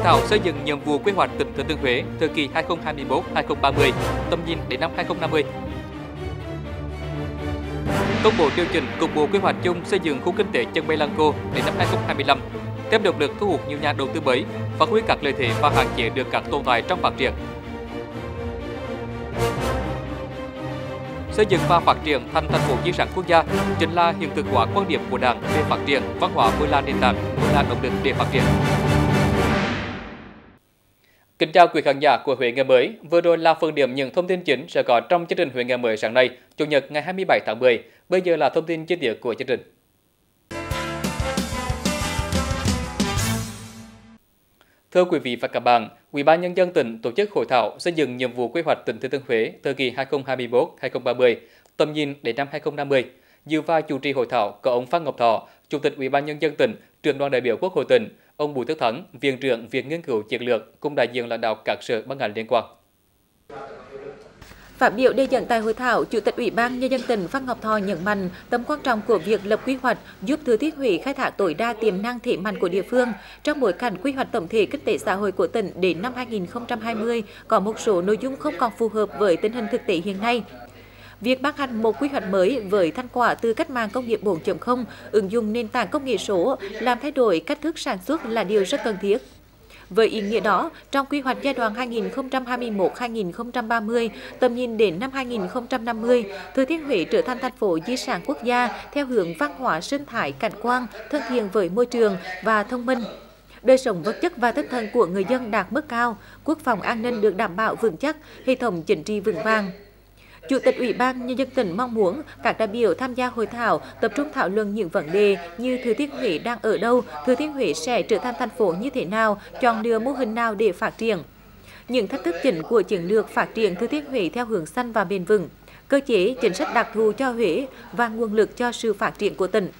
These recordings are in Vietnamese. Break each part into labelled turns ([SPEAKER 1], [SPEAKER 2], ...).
[SPEAKER 1] thảo xây dựng nhiệm vụ quy hoạch tỉnh Thừa Thiên Huế thời kỳ 2021-2030, tầm nhìn đến năm 2050. Công bố điều chỉnh cục bộ quy hoạch chung xây dựng khu kinh tế Chân Mây Lăng Cô đến năm 2025, tiếp động lực thu hút nhiều nhà đầu tư mới, phát huy các lợi thế và hạn chế được các tồn tại trong phát triển. Xây dựng và phát triển thành thành phố di sản quốc gia chính là hiện thực hóa quan điểm của Đảng về phát triển văn hóa vừa là nền tảng, vừa là động lực để phát triển. Kính chào quý khán giả của Huế Ngày Mới. Vừa rồi là phần điểm những thông tin chính sẽ có trong chương trình Huế Ngày Mới sáng nay, Chủ nhật ngày 27 tháng 10. Bây giờ là thông tin chi tiết của chương trình. Thưa quý vị và các bạn, Ủy ban Nhân dân tỉnh tổ chức hội thảo xây dựng nhiệm vụ quy hoạch tỉnh Thừa Thiên Huế thời kỳ 2021-2030, tầm nhìn đến năm 2050. Dự và chủ trì hội thảo có ông Phan Ngọc Thọ, Chủ tịch Ủy ban Nhân dân tỉnh, trưởng đoàn đại biểu Quốc hội tỉnh, ông Bùi Tất Thắng, Viện trưởng Viện Nghiên cứu Chiến lược cùng đại diện lãnh đạo các sở ban ngành liên quan.
[SPEAKER 2] Phát biểu đề dẫn tại hội thảo, Chủ tịch Ủy ban Nhân dân tỉnh Phan Ngọc Thọ nhấn mạnh tầm quan trọng của việc lập quy hoạch giúp Thừa Thiên Huế khai thác tối đa tiềm năng thế mạnh của địa phương. Trong bối cảnh quy hoạch tổng thể kinh tế xã hội của tỉnh đến năm 2020 có một số nội dung không còn phù hợp với tình hình thực tế hiện nay. Việc ban hành một quy hoạch mới với thành quả từ cách mạng công nghiệp 4.0, ứng dụng nền tảng công nghệ số, làm thay đổi cách thức sản xuất là điều rất cần thiết. Với ý nghĩa đó, trong quy hoạch giai đoạn 2021-2030, tầm nhìn đến năm 2050, Thừa Thiên Huế trở thành thành phố di sản quốc gia theo hướng văn hóa sinh thái cảnh quan, thân thiện với môi trường và thông minh. Đời sống vật chất và tinh thần của người dân đạt mức cao, quốc phòng an ninh được đảm bảo vững chắc, hệ thống chính trị vững vàng. Chủ tịch Ủy ban Nhân dân tỉnh mong muốn các đại biểu tham gia hội thảo tập trung thảo luận những vấn đề như Thừa Thiên Huế đang ở đâu, Thừa Thiên Huế sẽ trở thành thành phố như thế nào, chọn lựa mô hình nào để phát triển. Những thách thức chính của chiến lược phát triển Thừa Thiên Huế theo hướng xanh và bền vững, cơ chế chính sách đặc thù cho Huế và nguồn lực cho sự phát triển của tỉnh.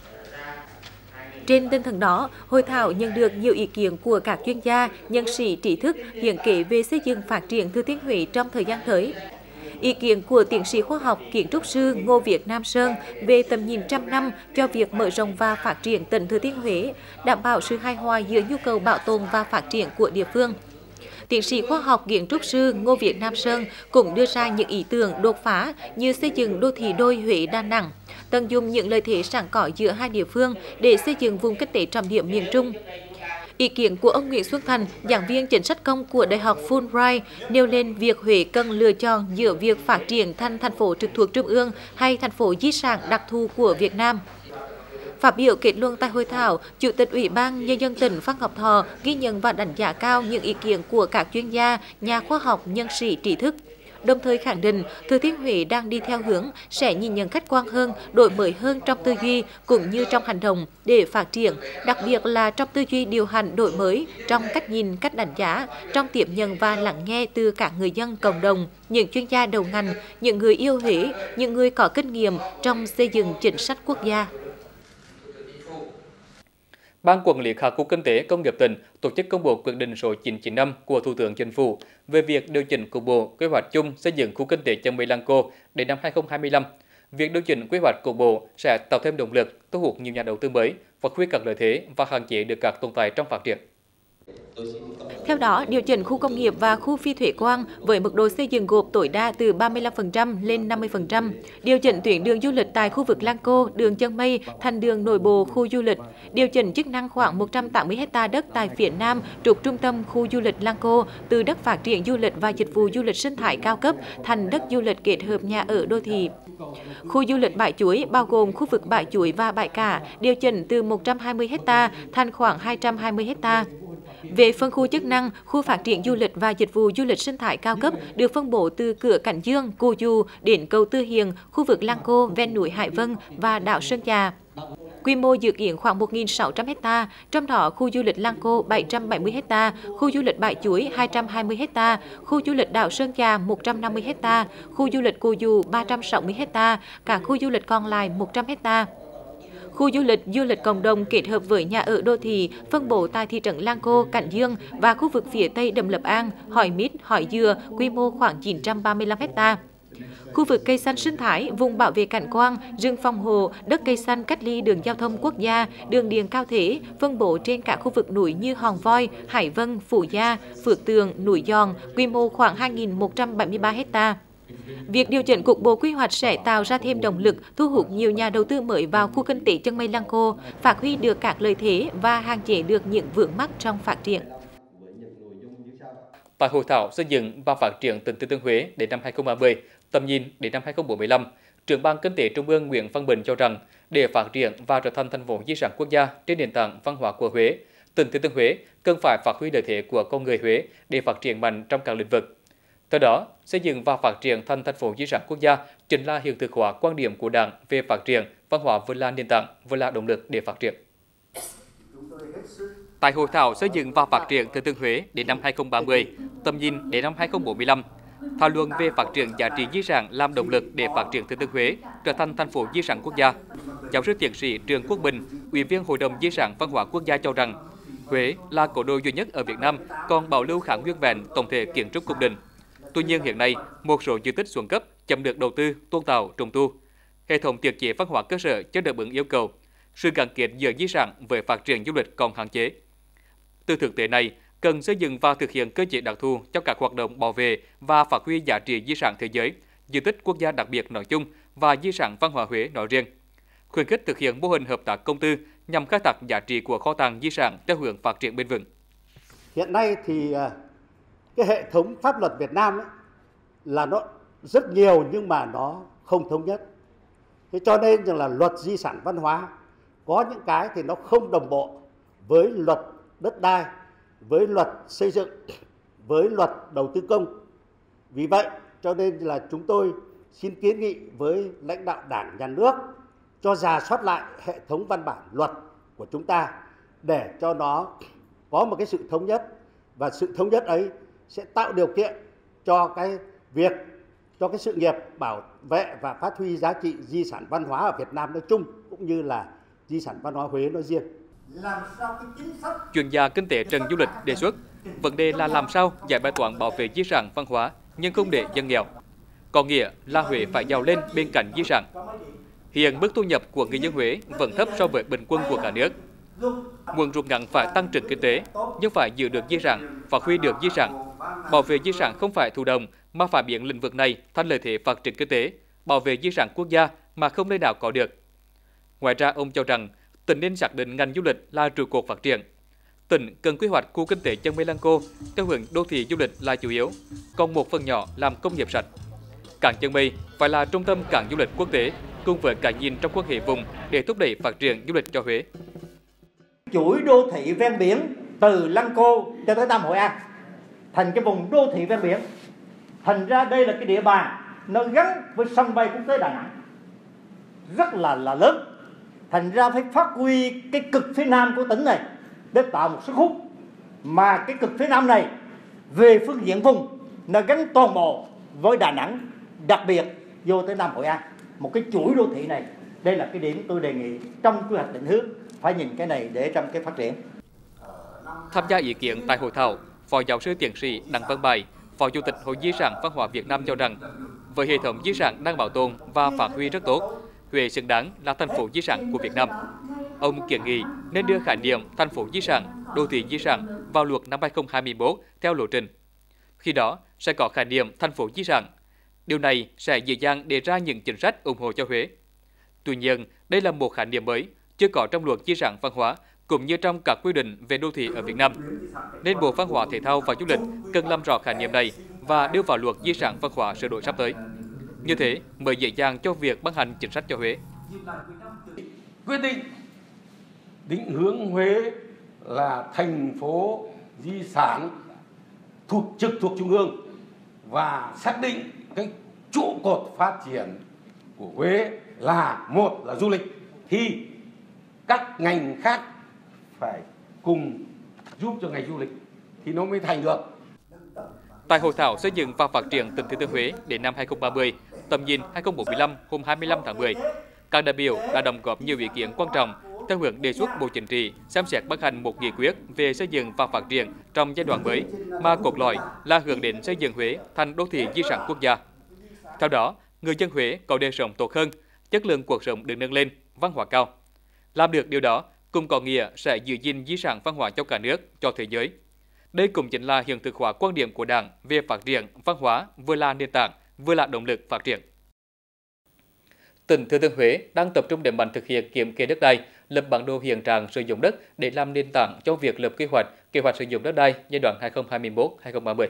[SPEAKER 2] Trên tinh thần đó, hội thảo nhận được nhiều ý kiến của các chuyên gia, nhân sĩ trí thức hiến kế về xây dựng phát triển Thừa Thiên Huế trong thời gian tới. Ý kiến của tiến sĩ khoa học kiến trúc sư Ngô Việt Nam Sơn về tầm nhìn trăm năm cho việc mở rộng và phát triển tỉnh Thừa Thiên Huế, đảm bảo sự hài hòa giữa nhu cầu bảo tồn và phát triển của địa phương. Tiến sĩ khoa học kiến trúc sư Ngô Việt Nam Sơn cũng đưa ra những ý tưởng đột phá như xây dựng đô thị đôi Huế Đà Nẵng, tận dụng những lợi thế sẵn có giữa hai địa phương để xây dựng vùng kinh tế trọng điểm miền Trung. Ý kiến của ông Nguyễn Xuân Thành, giảng viên chính sách công của Đại học Fulbright, nêu lên việc Huế cần lựa chọn giữa việc phát triển thành thành phố trực thuộc Trung ương hay thành phố di sản đặc thù của Việt Nam. Phát biểu kết luận tại hội thảo, Chủ tịch Ủy ban Nhân dân tỉnh Phan Ngọc Thọ ghi nhận và đánh giá cao những ý kiến của các chuyên gia, nhà khoa học, nhân sĩ trí thức. Đồng thời khẳng định Thừa Thiên Huế đang đi theo hướng sẽ nhìn nhận khách quan hơn, đổi mới hơn trong tư duy cũng như trong hành động để phát triển, đặc biệt là trong tư duy điều hành đổi mới, trong cách nhìn, cách đánh giá, trong tiếp nhận và lắng nghe từ các người dân cộng đồng, những chuyên gia đầu ngành, những người yêu Huế, những người có kinh nghiệm trong xây dựng chính sách quốc gia.
[SPEAKER 1] Ban Quản lý các khu kinh tế công nghiệp tỉnh tổ chức công bố quyết định số 995 của Thủ tướng Chính phủ về việc điều chỉnh cục bộ quy hoạch chung xây dựng khu kinh tế Chân Mây Lăng Cô đến năm 2025. Việc điều chỉnh quy hoạch cục bộ sẽ tạo thêm động lực, thu hút nhiều nhà đầu tư mới, phát huy các lợi thế và hạn chế được các tồn tại trong phát triển.
[SPEAKER 2] Theo đó, điều chỉnh khu công nghiệp và khu phi thuế quan với mức độ xây dựng gộp tối đa từ 35% lên 50%, điều chỉnh tuyến đường du lịch tại khu vực Lăng Cô, đường Chân Mây thành đường nội bộ khu du lịch, điều chỉnh chức năng khoảng 180 ha đất tại phía Nam trục trung tâm khu du lịch Lăng Cô từ đất phát triển du lịch và dịch vụ du lịch sinh thái cao cấp thành đất du lịch kết hợp nhà ở đô thị. Khu du lịch Bãi Chuối bao gồm khu vực Bãi Chuối và Bãi Cả điều chỉnh từ 120 ha thành khoảng 220 ha. Về phân khu chức năng, khu phát triển du lịch và dịch vụ du lịch sinh thái cao cấp được phân bổ từ cửa Cảnh Dương, Cù Du đến cầu Tư Hiền, khu vực Lăng Cô, ven núi Hải Vân và đảo Sơn Trà. Quy mô dự kiến khoảng 1.600 ha, trong đó khu du lịch Lăng Cô 770 ha, khu du lịch Bãi Chuối 220 ha, khu du lịch đảo Sơn Trà 150 ha, khu du lịch Cù Du 360 ha, cả khu du lịch còn lại 100 ha. Khu du lịch cộng đồng kết hợp với nhà ở đô thị phân bố tại thị trấn Lăng Cô, Cảnh Dương và khu vực phía tây Đầm Lập An, Hỏi Mít, Hỏi Dừa, quy mô khoảng 935 ha. Khu vực cây xanh sinh thái, vùng bảo vệ cảnh quan, rừng phòng hộ, đất cây xanh cách ly đường giao thông quốc gia, đường điện cao thế, phân bố trên các khu vực núi như Hòn Voi, Hải Vân, Phú Gia, Phước Tượng, Núi Giòn, quy mô khoảng 2.173 ha. Việc điều chỉnh cục bộ quy hoạch sẽ tạo ra thêm động lực thu hút nhiều nhà đầu tư mới vào khu kinh tế chân mây Lăng Cô, phát huy được các lợi thế và hạn chế được những vướng mắc trong phát triển.
[SPEAKER 1] Tại hội thảo xây dựng và phát triển tỉnh Thừa Thiên Huế đến năm 2030, tầm nhìn đến năm 2045, trưởng ban kinh tế Trung ương Nguyễn Văn Bình cho rằng để phát triển và trở thành thành phố di sản quốc gia trên nền tảng văn hóa của Huế, tỉnh Thừa Thiên Huế cần phải phát huy lợi thế của con người Huế để phát triển mạnh trong các lĩnh vực. Theo đó, xây dựng và phát triển thành thành phố di sản quốc gia chính là hiện thực hóa quan điểm của Đảng về phát triển văn hóa vừa là nền tảng, vừa là động lực để phát triển. Tại hội thảo xây dựng và phát triển Thừa Thiên Huế đến năm 2030, tầm nhìn đến năm 2045, thảo luận về phát triển giá trị di sản làm động lực để phát triển Thừa Thiên Huế trở thành thành phố di sản quốc gia. Giáo sư tiến sĩ Trương Quốc Bình, Ủy viên Hội đồng Di sản Văn hóa Quốc gia cho rằng, Huế là cố đô duy nhất ở Việt Nam còn bảo lưu khá nguyên vẹn tổng thể kiến trúc cung đình. Tuy nhiên hiện nay, một số di tích xuống cấp, chậm được đầu tư, tôn tạo, trùng tu. Hệ thống thiết chế văn hóa cơ sở chưa đáp ứng yêu cầu. Sự gắn kết giữa di sản với phát triển du lịch còn hạn chế. Từ thực tế này, cần xây dựng và thực hiện cơ chế đặc thù cho các hoạt động bảo vệ và phát huy giá trị di sản thế giới, di tích quốc gia đặc biệt nói chung và di sản văn hóa Huế nói riêng. Khuyến khích thực hiện mô hình hợp tác công tư nhằm khai thác giá trị của kho tàng di sản theo hướng phát triển bền vững.
[SPEAKER 3] Hiện nay thì cái hệ thống pháp luật Việt Nam ấy, là nó rất nhiều nhưng mà nó không thống nhất. Thế cho nên là luật di sản văn hóa có những cái thì nó không đồng bộ với luật đất đai, với luật xây dựng, với luật đầu tư công. Vì vậy cho nên là chúng tôi xin kiến nghị với lãnh đạo Đảng, Nhà nước cho rà soát lại hệ thống văn bản luật của chúng ta để cho nó có một cái sự thống nhất, và sự thống nhất ấy sẽ tạo điều kiện cho cái sự nghiệp bảo vệ và phát huy giá trị di sản văn hóa ở Việt Nam nói chung cũng như là di sản văn hóa Huế nói riêng.
[SPEAKER 1] Chuyên gia kinh tế Trần Du Lịch đề xuất, vấn đề là làm sao giải bài toán bảo vệ di sản văn hóa nhưng không để dân nghèo. Có nghĩa là Huế phải giàu lên bên cạnh di sản. Hiện mức thu nhập của người dân Huế vẫn thấp so với bình quân của cả nước. Muốn rút ngắn phải tăng trưởng kinh tế, nhưng phải giữ được di sản, phát huy được di sản. Bảo vệ di sản không phải thụ động, mà phải biến lĩnh vực này thành lợi thế phát triển kinh tế, bảo vệ di sản quốc gia mà không nơi nào có được. Ngoài ra, ông cho rằng tỉnh nên xác định ngành du lịch là trụ cột phát triển. Tỉnh cần quy hoạch khu kinh tế chân mây Lăng Cô theo hướng đô thị du lịch là chủ yếu, còn một phần nhỏ làm công nghiệp sạch. Cảng Chân Mây phải là trung tâm cảng du lịch quốc tế cùng với cái nhìn trong quan hệ vùng để thúc đẩy phát triển du lịch cho Huế.
[SPEAKER 4] Chuỗi đô thị ven biển từ Lăng Cô cho tới Nam Hội An thành cái vùng đô thị ven biển. Thành ra đây là cái địa bàn nó gắn với sân bay quốc tế Đà Nẵng rất là lớn. Thành ra phải phát huy cái cực phía nam của tỉnh này để tạo một sức hút, mà cái cực phía nam này về phương diện vùng nó gắn toàn bộ với Đà Nẵng, đặc biệt vô tới Nam Hội An. Một cái chuỗi đô thị này, đây là cái điểm tôi đề nghị trong quy hoạch định hướng phải nhìn cái này để trong cái phát triển.
[SPEAKER 1] Tham gia ý kiến tại hội thảo, Phó giáo sư tiến sĩ Đặng Văn Bài, Phó Chủ tịch Hội Di sản Văn hóa Việt Nam cho rằng, với hệ thống di sản đang bảo tồn và phát huy rất tốt, Huế xứng đáng là thành phố di sản của Việt Nam. Ông kiến nghị nên đưa khái niệm thành phố di sản, đô thị di sản vào luật năm 2021 theo lộ trình. Khi đó sẽ có khái niệm thành phố di sản. Điều này sẽ dễ dàng đề ra những chính sách ủng hộ cho Huế. Tuy nhiên, đây là một khái niệm mới, chưa có trong luật di sản văn hóa cũng như trong các quy định về đô thị ở Việt Nam. Nên Bộ Văn hóa Thể thao và Du lịch cần làm rõ khái niệm này và đưa vào luật di sản văn hóa sửa đổi sắp tới. Như thế mới dễ dàng cho việc ban hành chính sách cho Huế.
[SPEAKER 5] Quyết định định hướng Huế là thành phố di sản trực thuộc Trung ương và xác định cái trụ cột phát triển của Huế là một là du lịch, thì các ngành khác phải cùng giúp cho ngành du lịch thì nó mới thành được.
[SPEAKER 1] Tại hội thảo xây dựng và phát triển tỉnh Thừa Thiên Huế đến năm 2030, tầm nhìn 2045 hôm 25 tháng 10, các đại biểu đã đóng góp nhiều ý kiến quan trọng theo hướng đề xuất Bộ Chính trị xem xét ban hành một nghị quyết về xây dựng và phát triển trong giai đoạn mới, mà cốt lõi là hướng đến xây dựng Huế thành đô thị di sản quốc gia. Theo đó, người dân Huế có đời sống tốt hơn, chất lượng cuộc sống được nâng lên, văn hóa cao. Làm được điều đó cũng có nghĩa sẽ giữ gìn di sản văn hóa cho cả nước, cho thế giới. Đây cũng chính là hiện thực hóa quan điểm của Đảng về phát triển văn hóa, vừa là nền tảng, vừa là động lực phát triển. Tỉnh Thừa Thiên Huế đang tập trung đẩy mạnh thực hiện kiểm kê đất đai, lập bản đồ hiện trạng sử dụng đất để làm nền tảng cho việc lập kế hoạch sử dụng đất đai giai đoạn 2021-2030.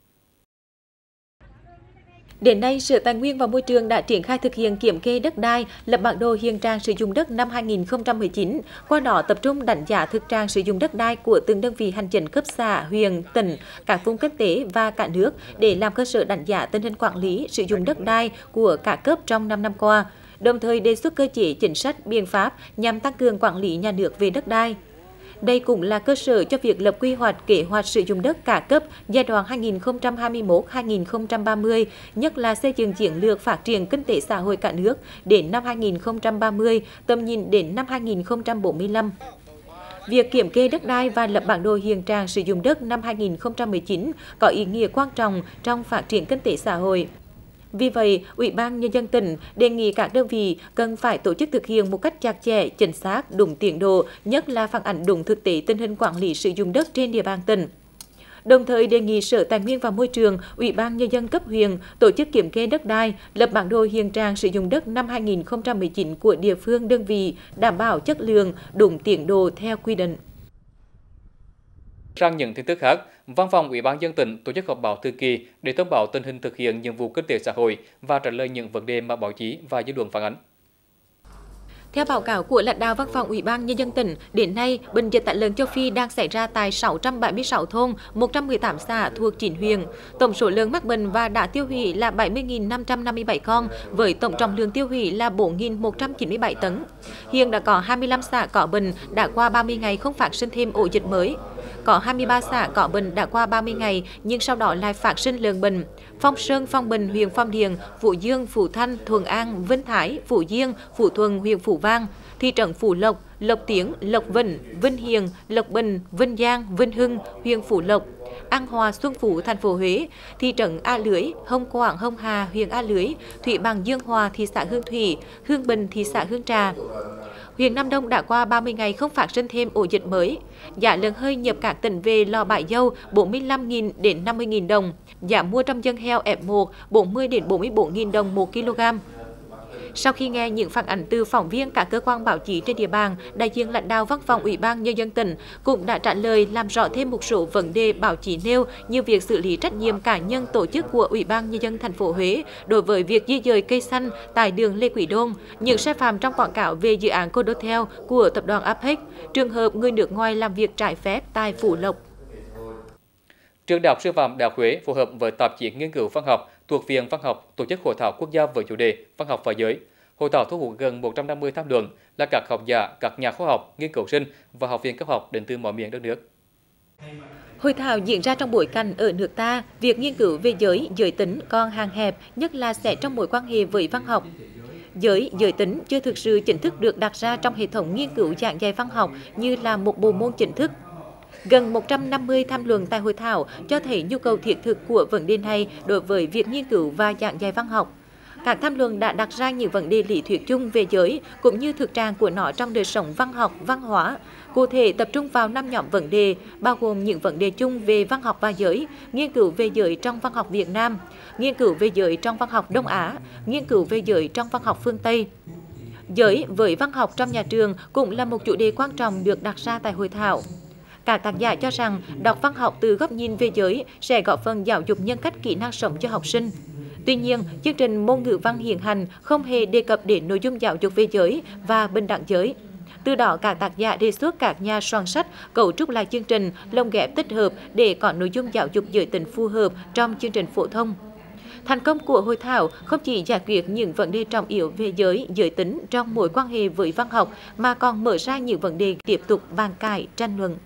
[SPEAKER 2] Đến nay, Sở Tài nguyên và Môi trường đã triển khai thực hiện kiểm kê đất đai, lập bản đồ hiện trạng sử dụng đất năm 2019, qua đó tập trung đánh giá thực trạng sử dụng đất đai của từng đơn vị hành chính cấp xã, huyện, tỉnh, các vùng kinh tế và cả nước để làm cơ sở đánh giá tình hình quản lý sử dụng đất đai của cả cấp trong 5 năm qua, đồng thời đề xuất cơ chế chính sách, biện pháp nhằm tăng cường quản lý nhà nước về đất đai. Đây cũng là cơ sở cho việc lập quy hoạch kế hoạch sử dụng đất cả cấp giai đoạn 2021-2030, nhất là xây dựng chiến lược phát triển kinh tế xã hội cả nước đến năm 2030, tầm nhìn đến năm 2045. Việc kiểm kê đất đai và lập bản đồ hiện trạng sử dụng đất năm 2019 có ý nghĩa quan trọng trong phát triển kinh tế xã hội. Vì vậy, Ủy ban Nhân dân tỉnh đề nghị các đơn vị cần phải tổ chức thực hiện một cách chặt chẽ, chính xác, đúng tiến độ, nhất là phản ánh đúng thực tế tình hình quản lý sử dụng đất trên địa bàn tỉnh. Đồng thời đề nghị Sở Tài nguyên và Môi trường, Ủy ban Nhân dân cấp huyện tổ chức kiểm kê đất đai, lập bản đồ hiện trạng sử dụng đất năm 2019 của địa phương đơn vị, đảm bảo chất lượng, đúng tiến độ theo quy định.
[SPEAKER 1] Sang những tin tức khác, Văn phòng Ủy ban nhân dân tỉnh tổ chức họp báo thường kỳ để thông báo tình hình thực hiện nhiệm vụ kinh tế xã hội và trả lời những vấn đề mà báo chí và dư luận phản ánh.
[SPEAKER 2] Theo báo cáo của lãnh đạo Văn phòng Ủy ban Nhân dân tỉnh, đến nay, bệnh dịch tả lợn châu Phi đang xảy ra tại 676 thôn, 118 xã thuộc 9 huyện. Tổng số lợn mắc bệnh và đã tiêu hủy là 70.557 con, với tổng trọng lượng tiêu hủy là 4.197 tấn. Hiện đã có 25 xã có bệnh đã qua 30 ngày không phát sinh thêm ổ dịch mới. Có 23 xã có bệnh đã qua 30 ngày nhưng sau đó lại phát sinh lợn bệnh. Phong Sơn, Phong Bình, huyện Phong Điền, Phú Dương, Phú Thanh, Thuận An, Vinh Thái, Phú Diên, Phú Thuận, huyện Phú Vang, thị trấn Phú Lộc, Lộc Tiến, Lộc Vĩnh, Vinh Hiền, Lộc Bình, Vinh Giang, Vinh Hưng, huyện Phú Lộc, An Hòa, Xuân Phú, thành phố Huế, thị trấn A Lưới, Hồng Quảng, Hồng Hà, huyện A Lưới, Thủy Bằng, Dương Hòa, thị xã Hương Thủy, Hương Bình, thị xã Hương Trà. Huyện Nam Đông đã qua 30 ngày không phát sinh thêm ổ dịch mới. Giá lợn hơi nhập các tỉnh về lò bãi dâu 45.000 đến 50.000 đồng. Giá mua trong dân heo F1 40 đến 44.000 đồng 1 kg. Sau khi nghe những phản ánh từ phóng viên các cơ quan báo chí trên địa bàn, đại diện lãnh đạo Văn phòng Ủy ban Nhân dân tỉnh cũng đã trả lời làm rõ thêm một số vấn đề báo chí nêu như việc xử lý trách nhiệm cá nhân tổ chức của Ủy ban Nhân dân thành phố Huế đối với việc di dời cây xanh tại đường Lê Quý Đôn, những sai phạm trong quảng cáo về dự án Condotel của tập đoàn Apex, trường hợp người nước ngoài làm việc trái phép tại Phú Lộc.
[SPEAKER 1] Trường Đại học Sư phạm Đại học Huế phối hợp với tạp chí nghiên cứu văn học thuộc Viện Văn học tổ chức hội thảo quốc gia với chủ đề Văn học và giới. Hội thảo thu hút gần 150 tham luận là các học giả, các nhà khoa học, nghiên cứu sinh và học viên cấp học đến từ mọi miền đất nước.
[SPEAKER 2] Hội thảo diễn ra trong bối cảnh ở nước ta, việc nghiên cứu về giới tính còn hạn hẹp, nhất là sẽ trong mối quan hệ với văn học. Giới tính chưa thực sự chính thức được đặt ra trong hệ thống nghiên cứu giảng dạy văn học như là một bộ môn chính thức. Gần 150 tham luận tại hội thảo cho thấy nhu cầu thiết thực của vấn đề này đối với việc nghiên cứu và giảng dạy văn học. Các tham luận đã đặt ra những vấn đề lý thuyết chung về giới cũng như thực trạng của nó trong đời sống văn học, văn hóa. Cụ thể tập trung vào 5 nhóm vấn đề, bao gồm những vấn đề chung về văn học và giới, nghiên cứu về giới trong văn học Việt Nam, nghiên cứu về giới trong văn học Đông Á, nghiên cứu về giới trong văn học phương Tây. Giới với văn học trong nhà trường cũng là một chủ đề quan trọng được đặt ra tại hội thảo. Các tác giả cho rằng đọc văn học từ góc nhìn về giới sẽ góp phần giáo dục nhân cách kỹ năng sống cho học sinh. Tuy nhiên, chương trình môn ngữ văn hiện hành không hề đề cập đến nội dung giáo dục về giới và bình đẳng giới. Từ đó, các tác giả đề xuất các nhà soạn sách cấu trúc lại chương trình, lồng ghép tích hợp để có nội dung giáo dục giới tính phù hợp trong chương trình phổ thông. Thành công của hội thảo không chỉ giải quyết những vấn đề trọng yếu về giới tính trong mối quan hệ với văn học, mà còn mở ra những vấn đề tiếp tục bàn cãi, tranh luận.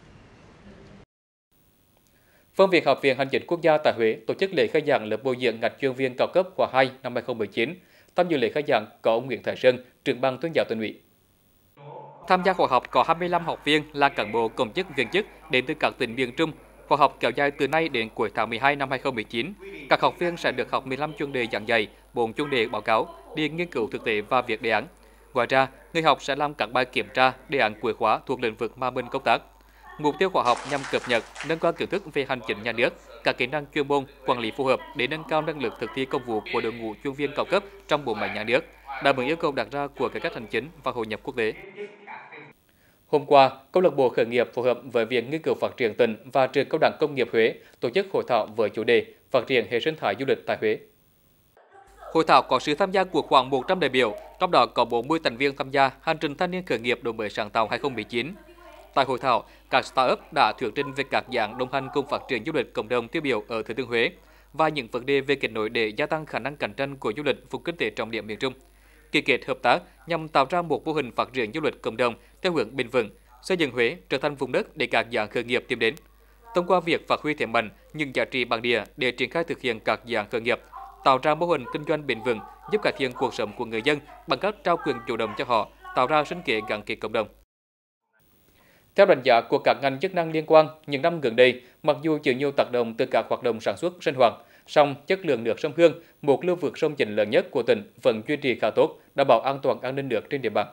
[SPEAKER 1] Phân viện Học viện Hành chính Quốc gia tại Huế tổ chức lễ khai giảng lớp bồi dưỡng ngạch chuyên viên cao cấp khóa 2 năm 2019. Tham dự lễ khai giảng có ông Nguyễn Thái Sơn, trưởng ban tuyên giáo tỉnh ủy. Tham gia khóa học có 25 học viên là cán bộ công chức viên chức đến từ các tỉnh miền Trung. Khóa Khóa học kéo dài từ nay đến cuối tháng 12 năm 2019. Các học viên sẽ được học 15 chuyên đề giảng dạy, 4 chuyên đề báo cáo, đi nghiên cứu thực tế và viết đề án. Ngoài ra, người học sẽ làm các bài kiểm tra, đề án cuối khóa thuộc lĩnh vực mà mình công tác. Mục tiêu khóa học nhằm cập nhật, nâng cao kiến thức về hành chính nhà nước, các kỹ năng chuyên môn, quản lý phù hợp để nâng cao năng lực thực thi công vụ của đội ngũ chuyên viên cao cấp trong bộ máy nhà nước, đáp ứng yêu cầu đặt ra của cải cách hành chính và hội nhập quốc tế. Hôm qua, câu lạc bộ khởi nghiệp phối hợp với Viện Nghiên cứu Phát triển tỉnh và Trường Cao đẳng Công nghiệp Huế tổ chức hội thảo với chủ đề Phát triển hệ sinh thái du lịch tại Huế. Hội thảo có sự tham gia của khoảng 100 đại biểu, trong đó có 40 thành viên tham gia hành trình thanh niên khởi nghiệp đổi mới sáng tạo 2019. Tại hội thảo, các startup đã thuyết trình về các dự án đồng hành cùng phát triển du lịch cộng đồng tiêu biểu ở Thừa Thiên Huế và những vấn đề về kết nối để gia tăng khả năng cạnh tranh của du lịch vùng kinh tế trọng điểm miền Trung. Ký kết hợp tác nhằm tạo ra một mô hình phát triển du lịch cộng đồng theo hướng bền vững, xây dựng Huế trở thành vùng đất để các dự án khởi nghiệp tìm đến. Thông qua việc phát huy thế mạnh những giá trị bản địa để triển khai thực hiện các dự án khởi nghiệp, tạo ra mô hình kinh doanh bền vững, giúp cải thiện cuộc sống của người dân bằng cách trao quyền chủ động cho họ, tạo ra sinh kế gắn kết cộng đồng. Theo đánh giá của các ngành chức năng liên quan, những năm gần đây, mặc dù chịu nhiều tác động từ các hoạt động sản xuất sinh hoạt, song chất lượng nước sông Hương, một lưu vực sông chính lớn nhất của tỉnh, vẫn duy trì khá tốt, đảm bảo an toàn an ninh nước trên địa bàn.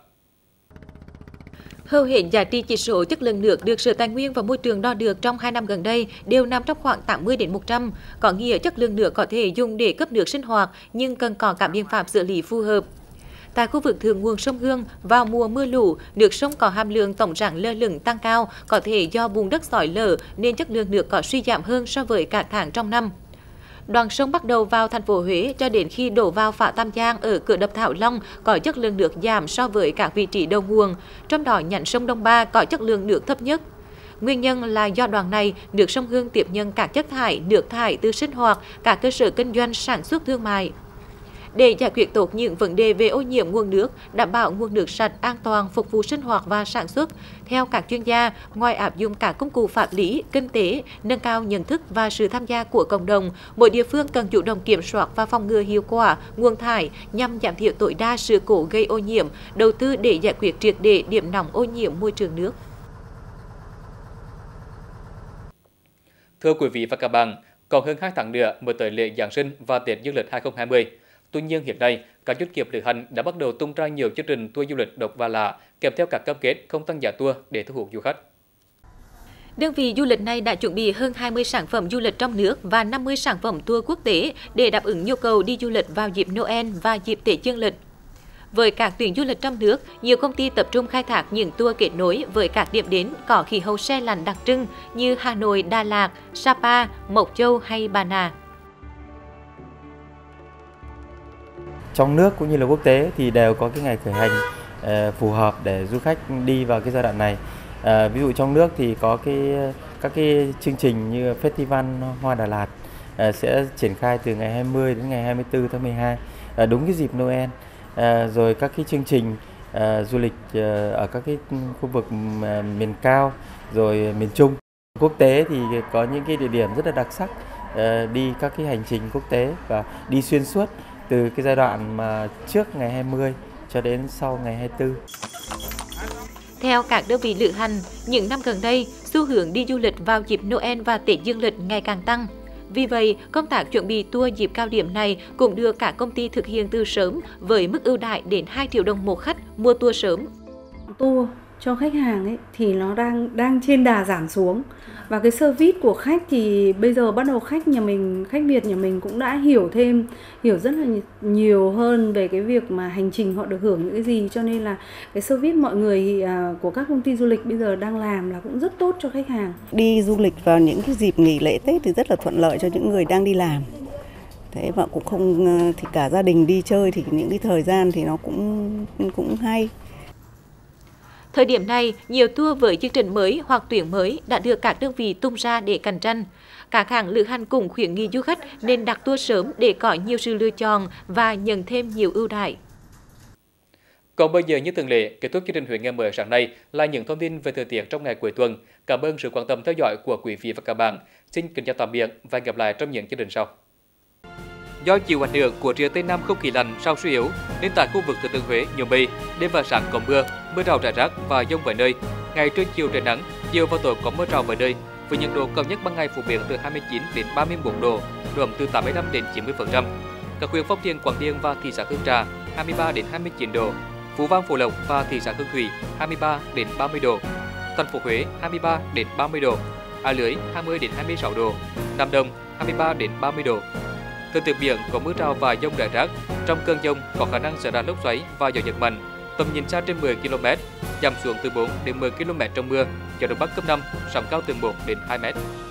[SPEAKER 2] Hầu hết giá trị chỉ số chất lượng nước được Sở Tài nguyên và Môi trường đo được trong 2 năm gần đây đều nằm trong khoảng 80 đến 100, có nghĩa chất lượng nước có thể dùng để cấp nước sinh hoạt nhưng cần có các biện pháp xử lý phù hợp. Tại khu vực thượng nguồn sông Hương, vào mùa mưa lũ, nước sông có hàm lượng tổng rắn lơ lửng tăng cao, có thể do bùn đất xói lở nên chất lượng nước có suy giảm hơn so với các tháng trong năm. Đoạn sông bắt đầu vào thành phố Huế cho đến khi đổ vào phá Tam Giang ở cửa đập Thảo Long có chất lượng nước giảm so với các vị trí đầu nguồn, trong đó nhánh sông Đông Ba có chất lượng nước thấp nhất. Nguyên nhân là do đoạn này, nước sông Hương tiếp nhận các chất thải, nước thải từ sinh hoạt, các cơ sở kinh doanh sản xuất thương mại. Để giải quyết tốt những vấn đề về ô nhiễm nguồn nước, đảm bảo nguồn nước sạch, an toàn, phục vụ sinh hoạt và sản xuất, theo các chuyên gia, ngoài áp dụng các công cụ pháp lý, kinh tế, nâng cao nhận thức và sự tham gia của cộng đồng, mỗi địa phương cần chủ động kiểm soát và phòng ngừa hiệu quả nguồn thải nhằm giảm thiểu tối đa sự cố gây ô nhiễm, đầu tư để giải quyết triệt để điểm nóng ô nhiễm môi trường nước.
[SPEAKER 1] Thưa quý vị và các bạn, còn hơn 2 tháng nữa mới tới lễ Giáng sinh và Tết Dương lịch 2020. Tuy nhiên hiện nay, các doanh nghiệp lữ hành đã bắt đầu tung ra nhiều chương trình tour du lịch độc và lạ, kèm theo các cam kết không tăng giá tour để thu hút du khách.
[SPEAKER 2] Đơn vị du lịch này đã chuẩn bị hơn 20 sản phẩm du lịch trong nước và 50 sản phẩm tour quốc tế để đáp ứng nhu cầu đi du lịch vào dịp Noel và dịp Tết Dương lịch. Với các tuyến du lịch trong nước, nhiều công ty tập trung khai thác những tour kết nối với các điểm đến có khí hậu se lạnh đặc trưng như Hà Nội, Đà Lạt, Sapa, Mộc Châu hay Bà Nà.
[SPEAKER 6] Trong nước cũng như là quốc tế thì đều có cái ngày khởi hành phù hợp để du khách đi vào cái giai đoạn này. Ví dụ trong nước thì có các cái chương trình như Festival Hoa Đà Lạt sẽ triển khai từ ngày 20 đến ngày 24 tháng 12, đúng cái dịp Noel. Rồi các cái chương trình du lịch ở các cái khu vực miền cao rồi miền Trung. Quốc tế thì có những cái địa điểm rất là đặc sắc, đi các cái hành trình quốc tế và đi xuyên suốt từ cái giai đoạn mà trước ngày 20 cho đến sau ngày 24.
[SPEAKER 2] Theo các đơn vị lữ hành, những năm gần đây, xu hướng đi du lịch vào dịp Noel và Tết Dương lịch ngày càng tăng. Vì vậy, công tác chuẩn bị tour dịp cao điểm này cũng được các công ty thực hiện từ sớm với mức ưu đãi đến 2 triệu đồng một khách mua tour sớm.
[SPEAKER 7] Tour cho khách hàng ấy thì nó đang trên đà giảm xuống. Và cái service của khách thì bây giờ bắt đầu khách Việt nhà mình cũng đã hiểu rất là nhiều hơn về cái việc mà hành trình họ được hưởng những cái gì, cho nên là cái service mọi người của các công ty du lịch bây giờ đang làm là cũng rất tốt cho khách hàng.
[SPEAKER 8] Đi du lịch vào những cái dịp nghỉ lễ Tết thì rất là thuận lợi cho những người đang đi làm. Thế và cũng không thì cả gia đình đi chơi thì những cái thời gian thì nó cũng hay.
[SPEAKER 2] Thời điểm này, nhiều tour với chương trình mới hoặc tuyến mới đã được các đơn vị tung ra để cạnh tranh. Các hãng lữ hành cũng khuyến nghị du khách nên đặt tour sớm để có nhiều sự lựa chọn và nhận thêm nhiều ưu đãi.
[SPEAKER 1] Còn bây giờ như thường lệ, kết thúc chương trình Huế ngày mới sáng nay là những thông tin về thời tiết trong ngày cuối tuần. Cảm ơn sự quan tâm theo dõi của quý vị và các bạn. Xin kính chào tạm biệt và hẹn gặp lại trong những chương trình sau. Do chịu ảnh hưởng của rìa Tây Nam không khí lạnh sau suy yếu, nên tại khu vực Thừa Thiên Huế nhiều mây, đêm và sáng có mưa rào rải rác và dông vài nơi. Ngày trưa chiều trời nắng, chiều và tối có mưa rào vài nơi. với nhiệt độ cao nhất ban ngày phổ biến từ 29 đến 31 độ, độ ẩm từ 85 đến 90%. Các huyện Phong Điền, Quảng Điền và thị xã Hương Trà 23 đến 29 độ, Phú Vang, Phú Lộc và thị xã Hương Thủy 23 đến 30 độ, thành phố Huế 23 đến 30 độ, A Lưới 20 đến 26 độ, Nam Đồng 23 đến 30 độ. Thời tiết biển có mưa rào và dông rải rác, trong cơn dông có khả năng xảy ra lốc xoáy và gió giật mạnh, tầm nhìn xa trên 10 km, giảm xuống từ 4 đến 10 km trong mưa, gió đông bắc cấp 5, sóng cao từ 1 đến 2 mét.